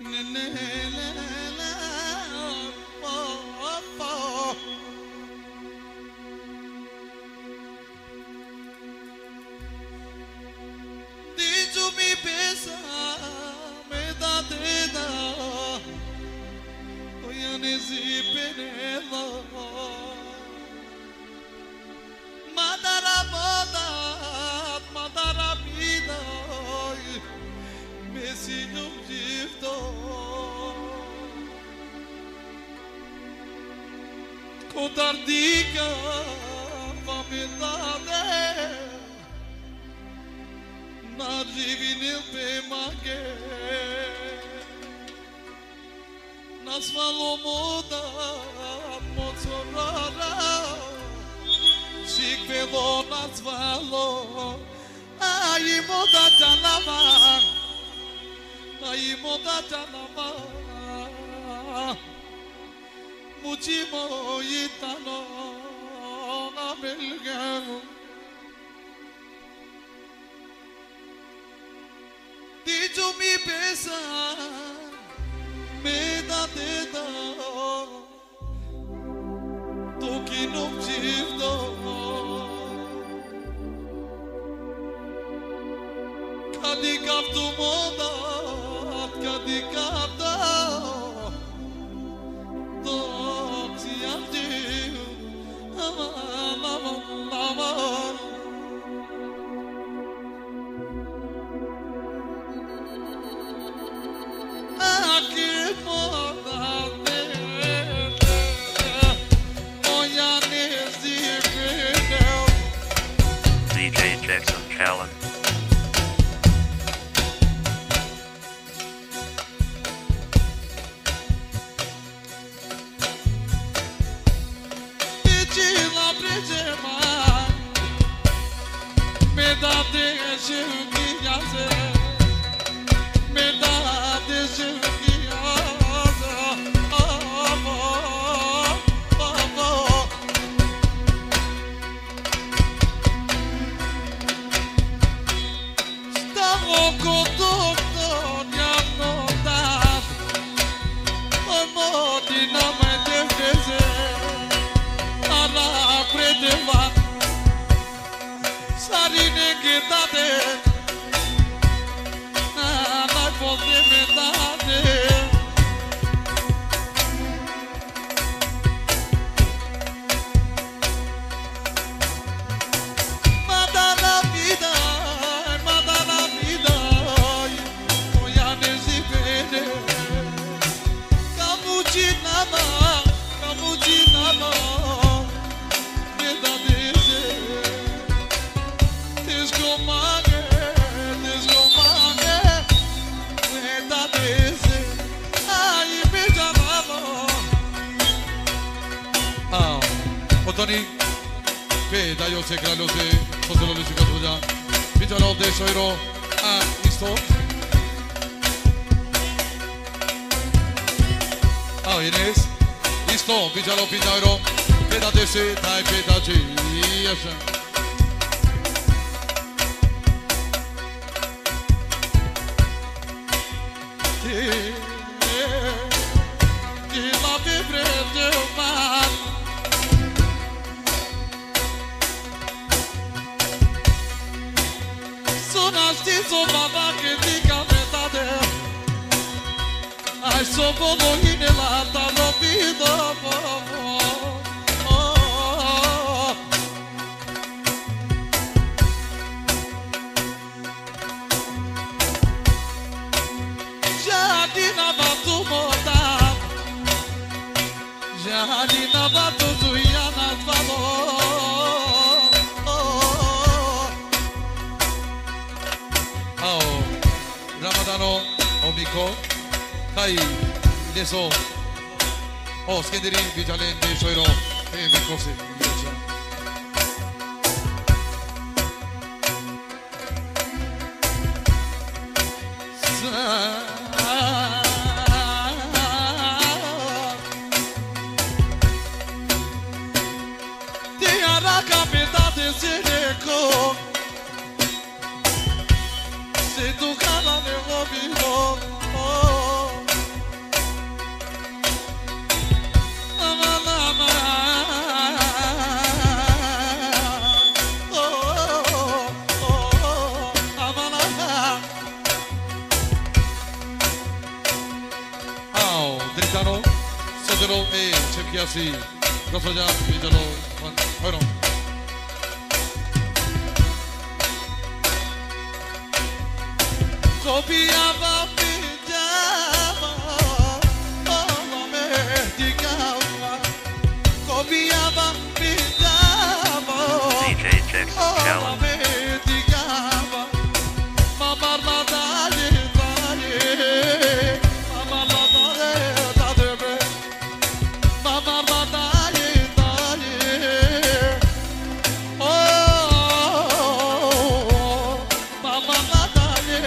Codardica famidade na divinil pe maghe nas valomoda mozzorara sig velo nas valo ai moda janava ai moda janava Muchimo itano amelgamo Dijo mi pesa me da deda Tu que não tivdo Kadi kaptu moda Kadi kapta DJ Jackson Callan. Tony, pe da eu se gralose, pozolo le siga tuja. Bijalo de soiro a isto. Ah, Inés. Isto, bijalo pinairo. Peda de se, dai peda de. Yasha. Que la vibre de mar. So baba che dica verdade Ai so bolo inelata lo vido Jadina batu moda Jadina batu zuiana valo Ramadano Omiko Kai Deso O Skenderin Vijalente Soiro E Mikose Tiara capeta de Sereco Se tu cala de ouvido Sotelo e Çepkiyasi. Gospođa Vidjelo. Hajde. Kopijava pijama, ona me digava. Kopijava pijama, DJ Jackson ona Challenge. me digava. Mama la daye daye, mama la daye daye, mama la daye daye. Oh, mama la daye.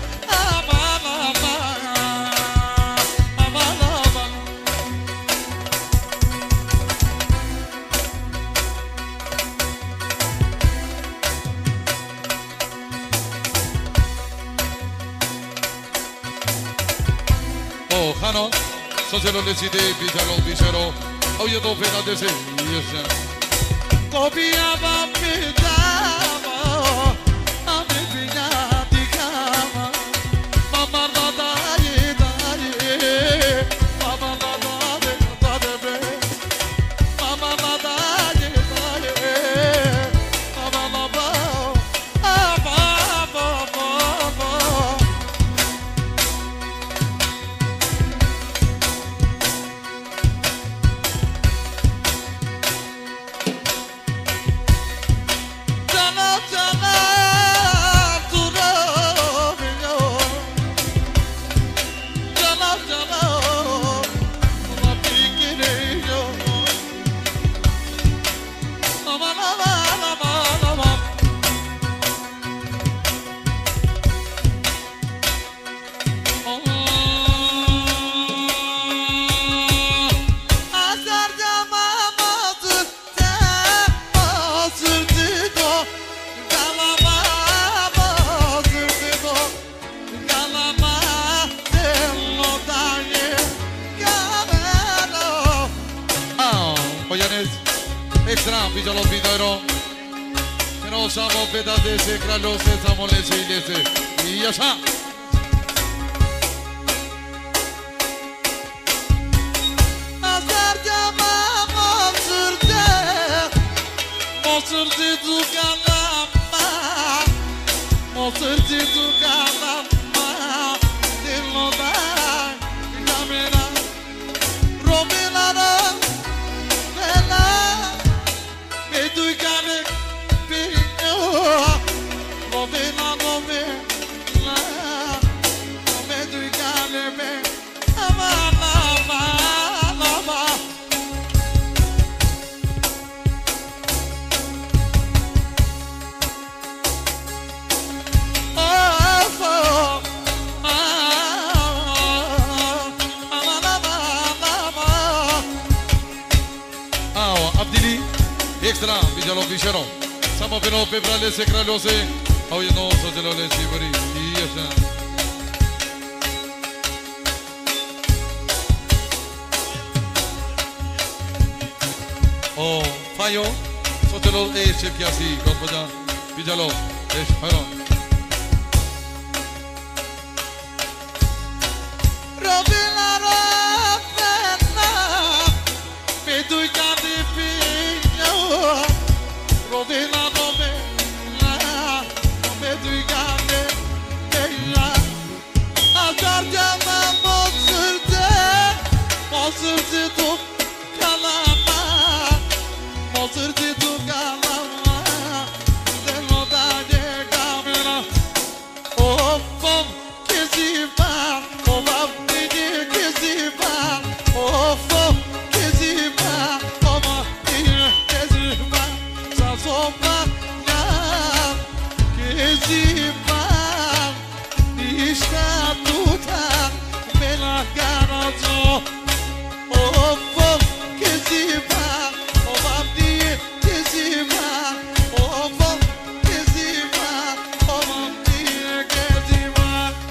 Oh, Hano. Sotelo decide Vidjelo Bishero. Oh, je to pena dese. Yes. Kopijava pijama, ame pijama, mama la daye daye, mama la daye daye, mama la daye daye, mama la ba, ba ba ba ba. Jana jana turo yo, jana jana la pikire yo, mama mama mama mama. Azar jama mazur te mazur dido, galama mazur dido, galama dello daye galero. Ah, Oyanes. Extra Vidjelo Videro. Que no samo peda dese kralose zamolese ilese. Yaşa. Azar jama mazur te mazur dido galama, mazur dido galama dello daye galero. Rominara bela meduigane pinyo, Romina romina meduigane me amana amana. Ah, Abdili. Extra Vidjelo Bishero. Samo peno pebralese kralose. Oh, je no Sotelo lesi bari. Yaşa. Oh, Fayo. Sotelo e Çepkiyasi. Gospođa Vidjelo. Hajde. Robina robina meduigane pinyo, Robina romina meduigane pinyo. Azar jama mazur dido galama, mazur dido galama, dello daye galero. Oh, bom, keziba, oh, bom, keziba, oh, bom, keziba, oh, bom, keziba, sazoma, ya, keziba, işte tutan, bela garazo, oh, bom, keziba, oh, bom, keziba, oh, bom, keziba, oh, bom, keziba.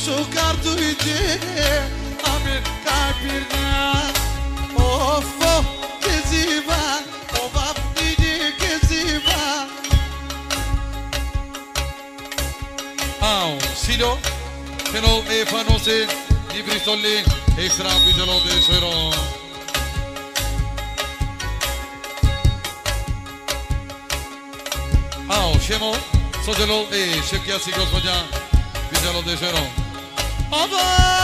Şukar duydu Amin kalbirden Of of keziva O babdidi keziva Au, Silo, Fenol e Fanose, di Bristolli, extra Vigelo de Soiro. Au, Shemo, Sogelo e Shekia Sigos Vigelo de Soiro. Baba